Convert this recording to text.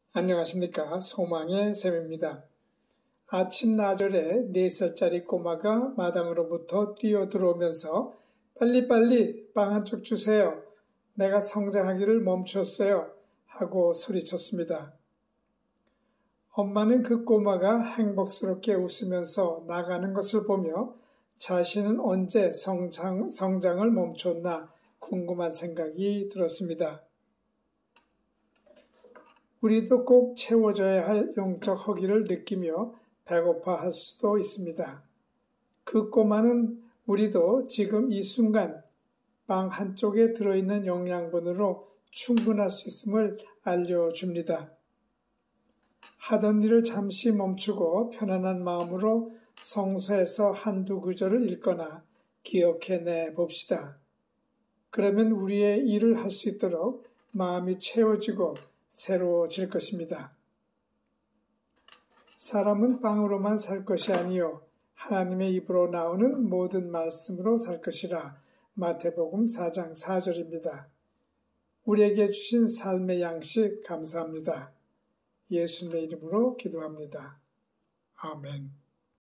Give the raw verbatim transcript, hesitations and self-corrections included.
안녕하십니까. 소망의 샘입니다. 아침 나절에 네 살짜리 꼬마가 마당으로부터 뛰어들어오면서 빨리빨리 빵 한 쪽 주세요. 내가 성장하기를 멈췄어요. 하고 소리쳤습니다. 엄마는 그 꼬마가 행복스럽게 웃으면서 나가는 것을 보며 자신은 언제 성장, 성장을 멈췄나 궁금한 생각이 들었습니다. 우리도 꼭 채워줘야 할 영적 허기를 느끼며 배고파할 수도 있습니다. 그 꼬마는 우리도 지금 이 순간 빵 한쪽에 들어있는 영양분으로 충분할 수 있음을 알려줍니다. 하던 일을 잠시 멈추고 편안한 마음으로 성서에서 한두 구절을 읽거나 기억해내 봅시다. 그러면 우리의 일을 할 수 있도록 마음이 채워지고 새로워질 것입니다. 사람은 빵으로만 살 것이 아니요 하나님의 입으로 나오는 모든 말씀으로 살 것이라. 마태복음 사 장 사 절입니다. 우리에게 주신 삶의 양식 감사합니다. 예수님의 이름으로 기도합니다. 아멘.